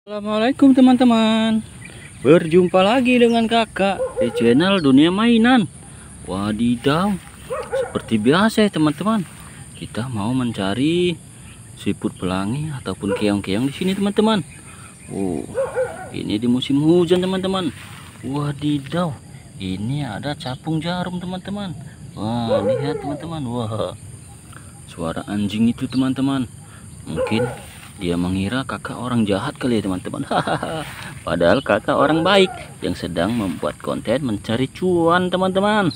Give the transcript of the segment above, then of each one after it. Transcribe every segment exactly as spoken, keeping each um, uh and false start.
Assalamualaikum teman-teman. Berjumpa lagi dengan kakak di channel Dunia Mainan. Wadidaw, seperti biasa ya teman-teman, kita mau mencari siput pelangi ataupun keong-keong di sini teman-teman. Oh, ini di musim hujan teman-teman. Wadidaw, ini ada capung jarum teman-teman. Wah, lihat teman-teman. Wah, suara anjing itu teman-teman. Mungkin dia mengira kakak orang jahat kali ya teman-teman. Padahal kakak orang baik yang sedang membuat konten mencari cuan teman-teman.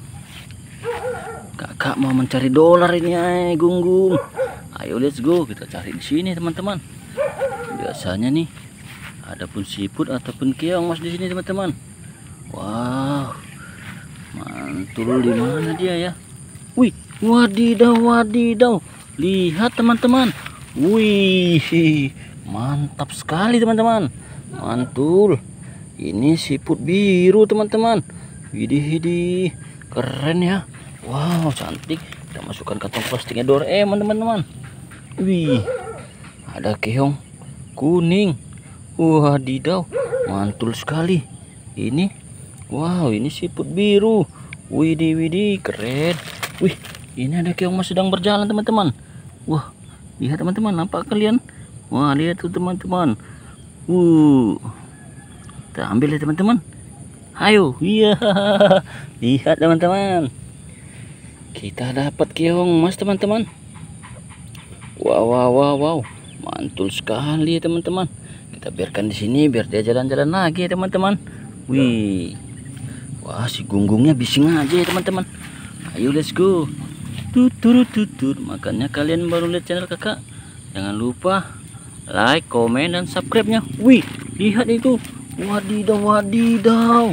Kakak mau mencari dolar ini, ay, gunggung. Ayo let's go, kita cari di sini teman-teman. Biasanya nih ada pun siput ataupun keong mas di sini teman-teman. Wow, mantul di mana dia ya? Wih, wadidaw wadidaw. Lihat teman-teman. Wih, mantap sekali teman-teman. Mantul. Ini siput biru teman-teman. Widih widih, keren ya. Wow, cantik. Kita masukkan kantong plastiknya Doraemon teman-teman. Wih, ada keong kuning. Wadidaw, mantul sekali. Ini, wow, ini siput biru. Widih widih, keren. Wih, ini ada keong mas sedang berjalan teman-teman. Wah, lihat teman-teman, nampak kalian? Wah, lihat tuh teman-teman. Uh, kita ambil ya teman-teman. Ayo, iya. Lihat teman-teman, kita dapat keong mas teman-teman. Wow, wow, wow, wow, mantul sekali ya teman-teman. Kita biarkan di sini biar dia jalan-jalan lagi ya teman-teman. Wih, wah, si gunggungnya bising aja ya teman-teman. Ayo let's go. Tutut tutut. Makanya kalian baru lihat channel kakak, jangan lupa like, komen, dan subscribe-nya. Wih, lihat itu. Wadidaw wadidaw.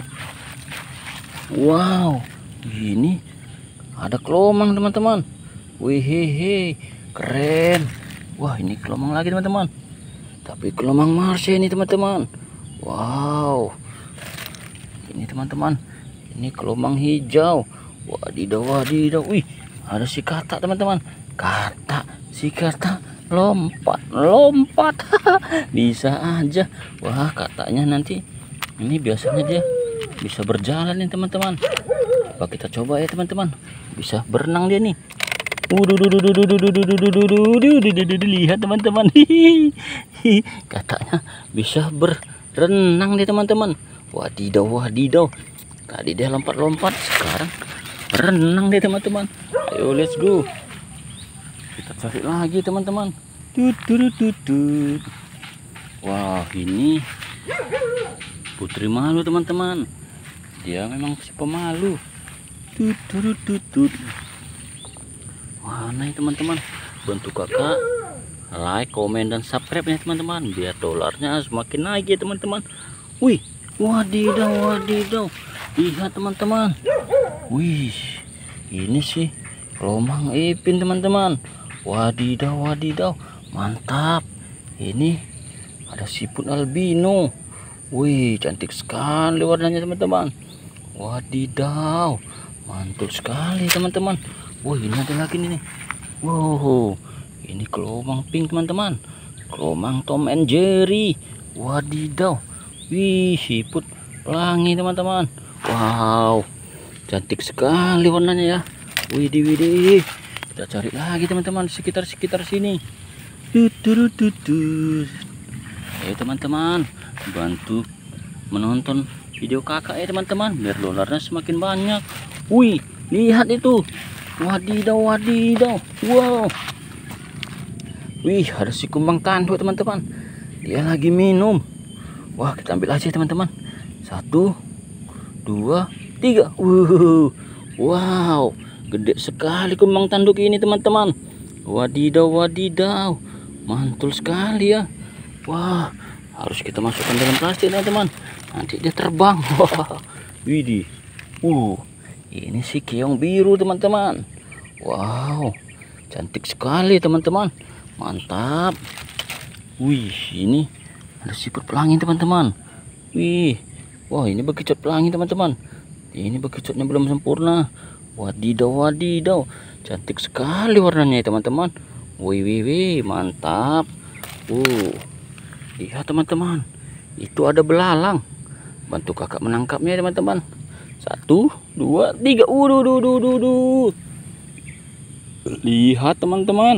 Wow, ini ada kelomang teman-teman. Wih, hehe, keren. Wah, ini kelomang lagi teman-teman, tapi kelomang Mars ini teman-teman. Wow, ini teman-teman, ini kelomang hijau. Wadidaw wadidaw. Wih, ada si katak teman-teman. Katak, si katak lompat lompat. Bisa aja. Wah, kataknya nanti ini biasanya dia bisa berjalan nih teman-teman. Coba kita coba ya teman-teman. Bisa berenang dia nih. Lihat teman-teman. Kataknya bisa berenang nih teman-teman. Wadidaw wadidaw. Tadi dia lompat-lompat, sekarang berenang deh teman-teman. Ayo let's go, kita cari lagi teman-teman. Tutut. Wah, ini putri malu teman-teman. Dia memang si pemalu. Tutut. Wah, nih teman-teman, bantu kakak like, komen, dan subscribe ya teman-teman, biar dolarnya semakin naik ya teman-teman. Wih, wadidaw wadidaw. Lihat teman-teman. Wih, ini sih kelomang ipin teman-teman. Wadidaw wadidaw, mantap. Ini ada siput albino. Wih, cantik sekali warnanya teman-teman. Wadidaw, mantul sekali teman-teman. Wah, ini ada lagi nih. Wow, ini kelomang pink teman-teman. Kelomang Tom and Jerry. Wadidaw. Wih, siput pelangi teman-teman. Wow, cantik sekali warnanya ya. Widih widih. Kita cari lagi teman-teman sekitar-sekitar sini. Tutut. Ayo teman-teman, bantu menonton video kakak ya teman-teman, biar dolarnya semakin banyak. Wih, lihat itu. Wadidaw wadidaw. Wow. Wih, ada si kumbang tanduk teman-teman. Dia lagi minum. Wah, kita ambil aja teman-teman. Satu, dua, tiga. Wow, wow, gede sekali kumbang tanduk ini teman-teman. Wadidaw wadidaw, mantul sekali ya. Wah, harus kita masukkan dalam plastik teman-teman, nanti dia terbang. Wah, widih. Uh, ini si keong biru teman-teman. Wow, cantik sekali teman-teman, mantap. Wih, ini ada siput pelangi teman-teman. Wih, wah, ini bekicot pelangi teman-teman. Ini bekicotnya belum sempurna. Wadidaw wadidaw, cantik sekali warnanya teman-teman. Wih wih wih, mantap. Uh, Lihat teman-teman, itu ada belalang. Bantu kakak menangkapnya teman-teman. Satu, dua, tiga. Uduh, duh, duh, duh, duh. Lihat teman-teman.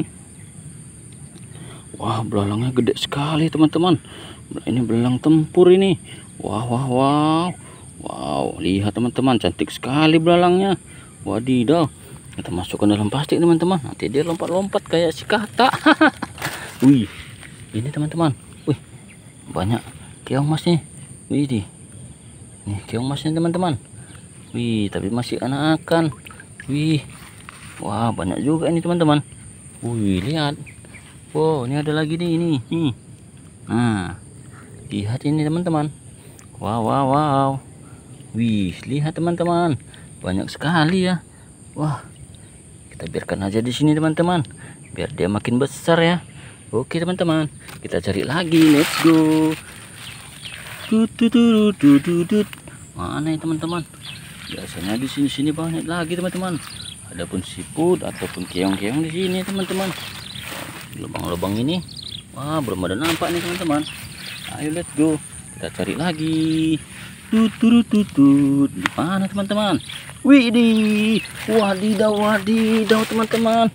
Wah, belalangnya gede sekali teman-teman. Ini belalang tempur ini. Wow, wow, wow. Wow, lihat teman-teman, cantik sekali belalangnya. Wadidaw. Kita masukkan dalam plastik teman-teman. Nanti dia lompat-lompat kayak si kata. Wih, ini teman-teman. Wih, banyak keong mas nih. Wih, di. Nih keong masnya teman-teman. Wih, tapi masih anakan. Wih, wah banyak juga ini teman-teman. Wih, lihat. Wow, ini ada lagi nih ini. Nih. Nah, lihat ini teman-teman. Wow, wow, wow. Wih, lihat teman-teman. Banyak sekali ya. Wah, kita biarkan aja di sini teman-teman, biar dia makin besar ya. Oke teman-teman, kita cari lagi. Let's go. Tutututututut. Mana ya teman-teman? Biasanya di sini-sini banyak lagi teman-teman. Adapun siput ataupun keong-keong di sini teman-teman. Lubang-lubang ini, wah belum ada nampak nih teman-teman. Ayo let's go. Kita cari lagi. Tutututut. Di mana teman-teman? Wih, di. Wadidaw, wadidaw teman-teman.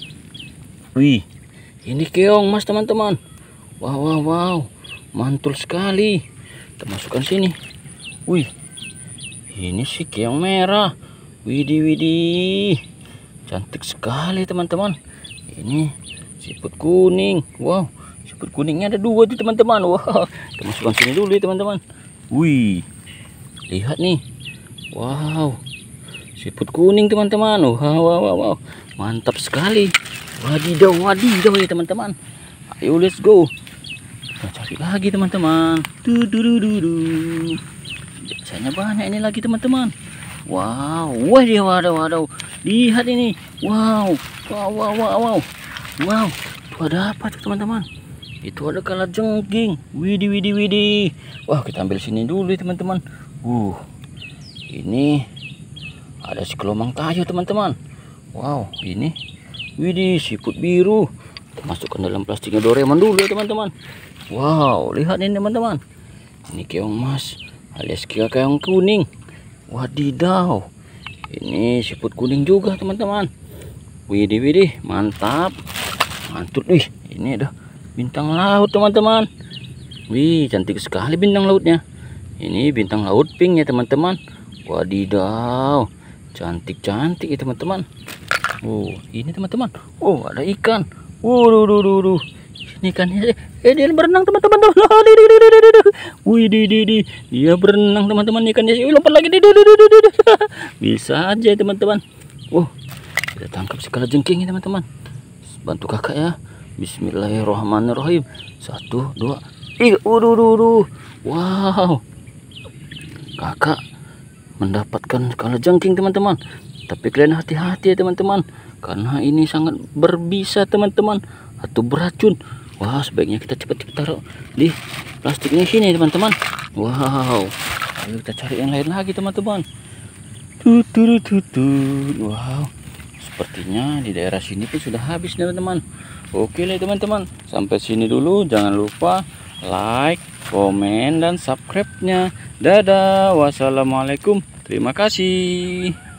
Wih, ini keong mas teman-teman. Wow, wow, wow. Mantul sekali. Kita masukkan sini. Wih, ini si keong merah. Widih, widih. Cantik sekali teman-teman. Ini siput kuning. Wow, siput kuningnya ada dua tuh teman-teman. Wow, kita masukkan sini dulu ya teman-teman. Wih, lihat nih. Wow, siput kuning teman-teman. Wow, wow, wow, wow. Mantap sekali. Wadidaw, wadidaw ya teman-teman. Ayo let's go. Kita cari lagi teman-teman. Tududududu. Biasanya banyak ini lagi teman-teman. Wow, waduh, waduh, waduh. Lihat ini. Wow, wow, wow, wow, wow. Wow, itu ada apa tuh teman-teman? Itu ada kalajengking. Widih, widih, widih. Wah, kita ambil sini dulu ya teman-teman. Uh, ini ada si kelomang kayu teman-teman. Wow, ini widih, siput biru. Kita masukkan dalam plastiknya Doraemon dulu ya teman-teman. Wow, lihat ini teman-teman. Ini keong mas alias keong kuning. Wadidaw. Ini siput kuning juga teman-teman. Widih, widih, mantap. Mantul. Wih, ini ada bintang laut teman-teman. Wih, cantik sekali bintang lautnya. Ini bintang laut pink ya teman-teman. Wadidaw, cantik-cantik ya teman-teman. Oh, ini teman-teman. Oh, ada ikan. Waduh, duh, duh, duh. Ini ikannya. Eh, dia berenang teman-teman. Wih, di, di, di. Dia berenang teman-teman. Ikannya sih lompat lagi. Bisa aja teman-teman. Oh, kita tangkap si kalajengking ya teman-teman. Bantu kakak ya. Bismillahirrahmanirrahim. Satu, dua, tiga. Waduh, duh, duh. Wow, kakak mendapatkan kalajengking teman-teman. Tapi kalian hati-hati ya teman-teman, karena ini sangat berbisa teman-teman, atau beracun. Wah, sebaiknya kita cepat taruh di plastiknya sini teman-teman. Wow, ayo kita cari yang lain lagi teman-teman. Tutututut. Wow, sepertinya di daerah sini pun sudah habis teman-teman. Oke lah teman-teman, sampai sini dulu. Jangan lupa like, komen, dan subscribe-nya. Dadah, wassalamualaikum, terima kasih.